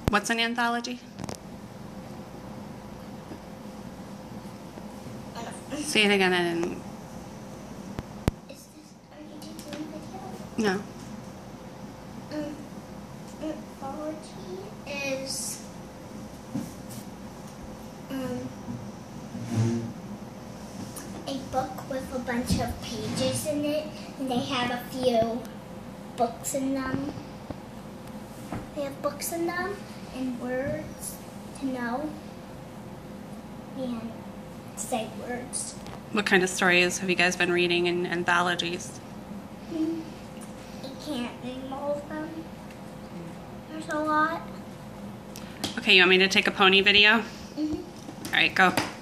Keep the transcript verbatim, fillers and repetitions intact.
What's an anthology? Say it again. I didn't. Is this, are you taking a video? No. Um, anthology is um, a book with a bunch of pages in it, and they have a few books in them. They have books in them and words to know and say words. What kind of stories have you guys been reading in anthologies? Hmm. I can't name all of them. There's a lot. Okay, you want me to take a pony video? Mm-hmm. All right, go.